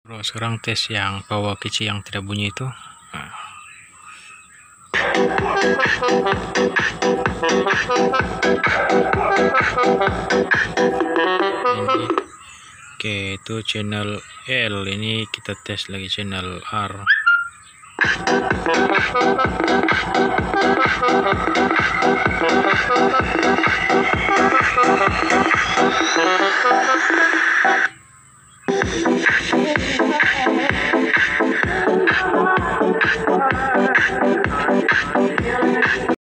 Bro, sekarang tes yang power kecil yang tidak bunyi itu. Nah. Ini, oke, itu channel L. Ini kita tes lagi channel R.